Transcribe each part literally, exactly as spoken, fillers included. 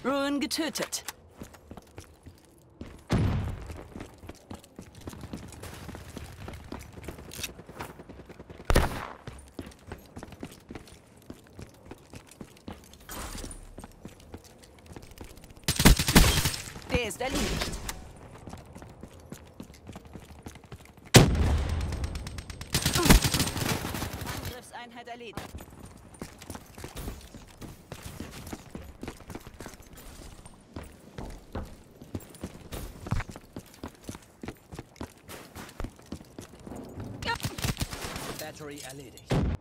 Ruin getötet. Der ist erledigt. Angriffseinheit erledigt. Battery erledigt.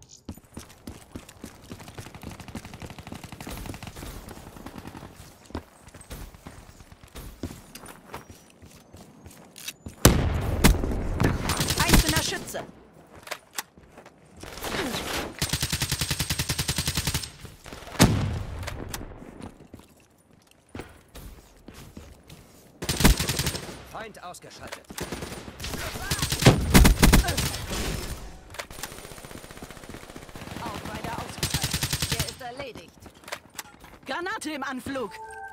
Einzelner Schütze. Feind ausgeschaltet. Auch weiter ausgeschaltet. Der ist erledigt. Granate im Anflug.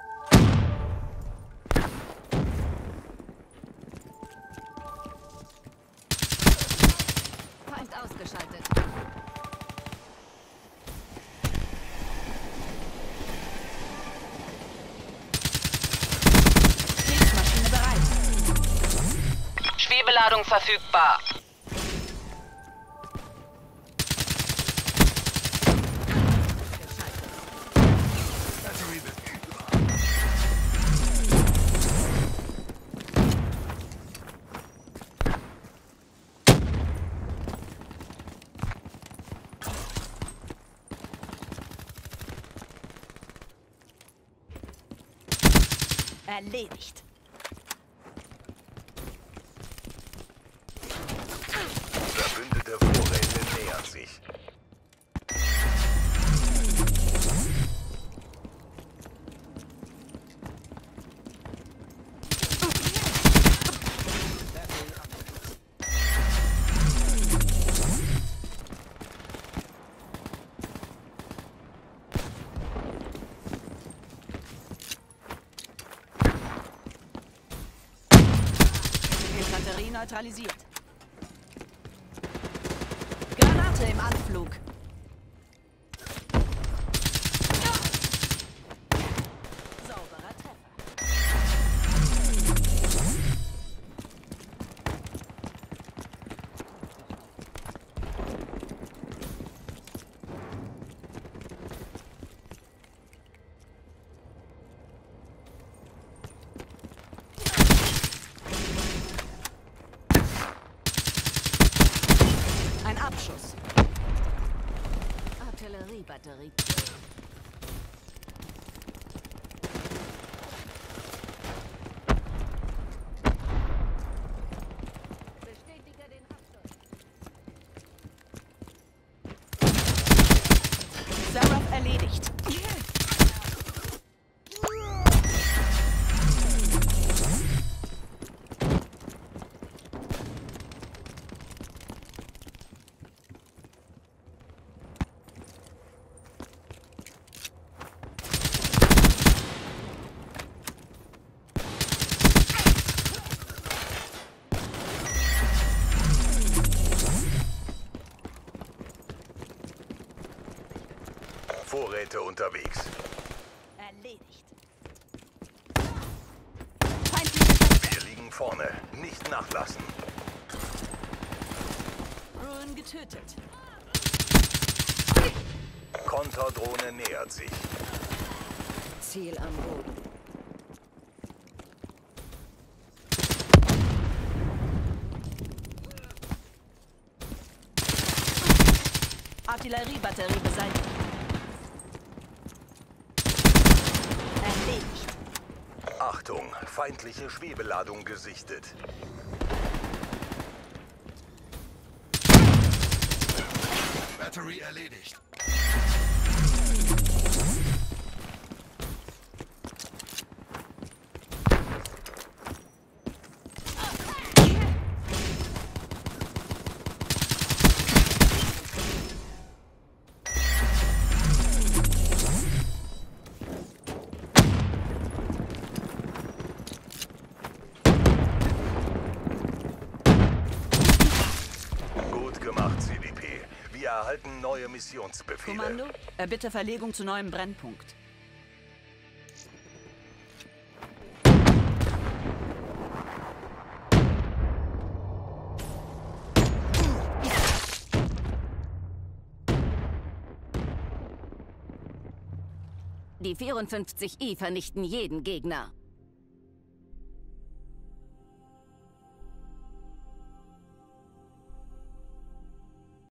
Feind ausgeschaltet. Kriegsmaschine bereit. Schwebeladung verfügbar. Erledigt. Verbündete Vorräte nähern sich. Infanterie neutralisiert. Granate im Anflug. Sauberer Treffer. Ein Abschuss. Artilleriebatterie. Bestätige den Abschuss. Seraph erledigt. Vorräte unterwegs. Erledigt. Wir liegen vorne. Nicht nachlassen. Ruin getötet. Konterdrohne nähert sich. Ziel am Boden. Artilleriebatterie beseitigt. Erledigt. Achtung, feindliche Schwebeladung gesichtet. Battery erledigt. gemacht, C D P. Wir erhalten neue Missionsbefehle. Kommando, erbitte Verlegung zu neuem Brennpunkt. Die vierundfünfzig I vernichten jeden Gegner.